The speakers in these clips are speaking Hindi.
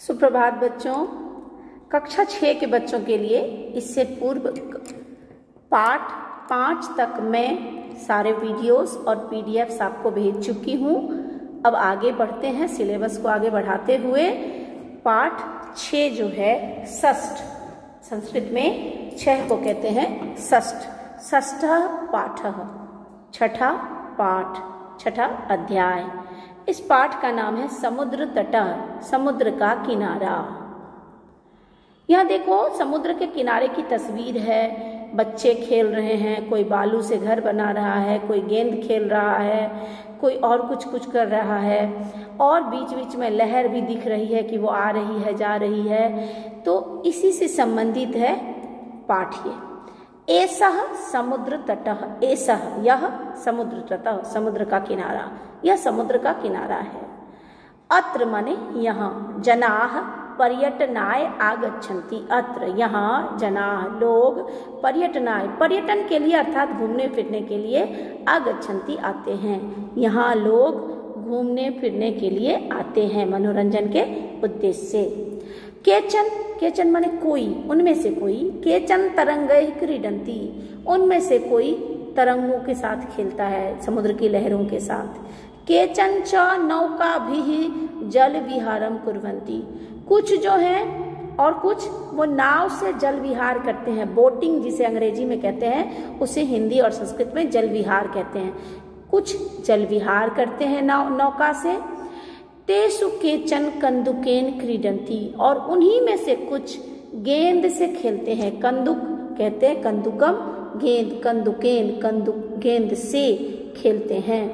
सुप्रभात बच्चों। कक्षा 6 के बच्चों के लिए इससे पूर्व पाठ 5 तक मैं सारे वीडियोस और पीडीएफ्स आपको भेज चुकी हूँ। अब आगे बढ़ते हैं, सिलेबस को आगे बढ़ाते हुए पाठ 6 जो है षष्ठ, संस्कृत में 6 को कहते हैं षष्ठ, षष्ठ पाठ, छठा पाठ, छठा अध्याय। इस पाठ का नाम है समुद्र तट, समुद्र का किनारा। यहाँ देखो समुद्र के किनारे की तस्वीर है। बच्चे खेल रहे हैं, कोई बालू से घर बना रहा है, कोई गेंद खेल रहा है, कोई और कुछ कर रहा है, और बीच बीच में लहर भी दिख रही है कि वो आ रही है, जा रही है। तो इसी से संबंधित है पाठ ये। एसह समुद्र तटः, एसह यह समुद्र तटः, समुद्र का किनारा, यह समुद्र का किनारा है। अत्र माने यहाँ, जनाः पर्यटनाय आगच्छन्ति, अत्र यहाँ जनाः लोग, पर्यटनाय पर्यटन के लिए अर्थात घूमने फिरने के लिए, आगच्छन्ति आते हैं, यहाँ लोग घूमने फिरने के लिए आते हैं मनोरंजन के उद्देश्य से। केचन, केचन माने कोई, उनमें से कोई, केचन तरंगैः क्रीडन्ति, उनमें से कोई तरंगों के साथ खेलता है, समुद्र की लहरों के साथ। केचन च नौकाभिः जल विहारम कुर्वन्ति, कुछ जो है और कुछ वो नाव से जल विहार करते हैं, बोटिंग जिसे अंग्रेजी में कहते हैं, उसे हिंदी और संस्कृत में जल विहार कहते हैं। कुछ जल विहार करते हैं नौका से। तेषु केचन कन्दुकेन क्रीडन्ति, और उन्हीं में से कुछ गेंद से खेलते हैं। कंदुक कहते हैं, कंदुकम गेंद, कंदुकेन कंदुक गेंद से खेलते हैं।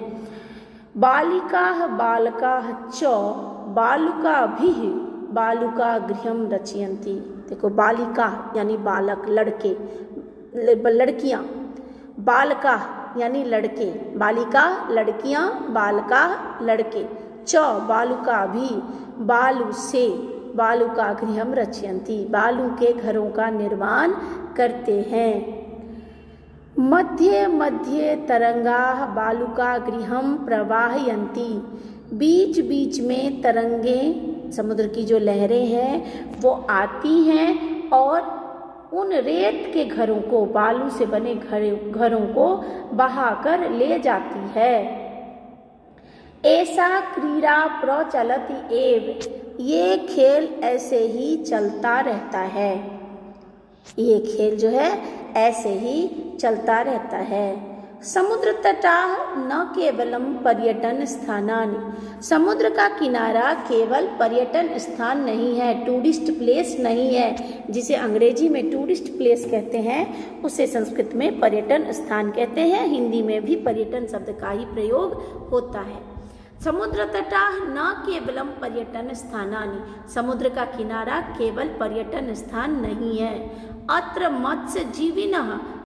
बालिकाः बालकाः च बालुकाभिः बालुका गृहं रचयन्ति, देखो बालिका यानी बालक, लड़के, लड़कियां, बालका यानी लड़के, बालिका लड़कियां, बालका लड़के, च बालुका भी बालू से, बालुका गृहम रचयन्ति, बालू के घरों का निर्माण करते हैं। मध्ये मध्ये तरंगाः बालुका गृहम प्रवाहयन्ति, बीच बीच में तरंगे, समुद्र की जो लहरें हैं वो आती हैं और उन रेत के घरों को, बालू से बने घरों को बहाकर ले जाती है। ऐसा क्रीड़ा प्रचलति एव, ये खेल ऐसे ही चलता रहता है, ये खेल जो है ऐसे ही चलता रहता है। समुद्र तटाः न केवलम पर्यटन स्थानानि, समुद्र का किनारा केवल पर्यटन स्थान नहीं है, टूरिस्ट प्लेस नहीं है, जिसे अंग्रेजी में टूरिस्ट प्लेस कहते हैं उसे संस्कृत में पर्यटन स्थान कहते हैं। हिंदी में भी पर्यटन शब्द का ही प्रयोग होता है। समुद्र तटाः न केवलम पर्यटन स्थानानि, समुद्र का किनारा केवल पर्यटन स्थान नहीं है। अत्र मत्स्य जीविनः